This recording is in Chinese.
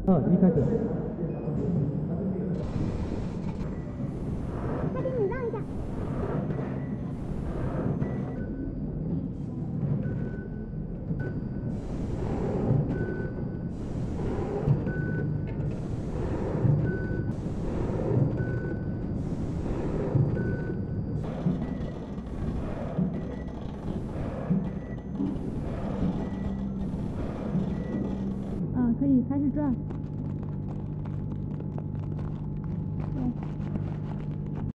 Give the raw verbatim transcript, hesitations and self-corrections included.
嗯，一开始。 他给你让一下。啊，可以开始转。